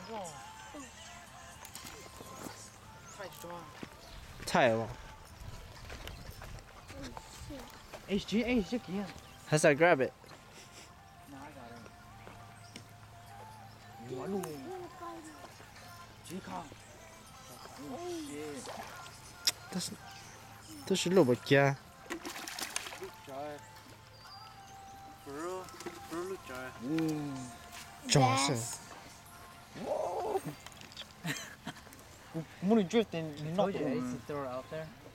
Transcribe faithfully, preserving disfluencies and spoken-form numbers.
菜哇。 哎，这哎这给。 How do I grab it? Das, das ist Lobo, ja. Johnson. I'm gonna drift and Told you, Ace, to throw it out there.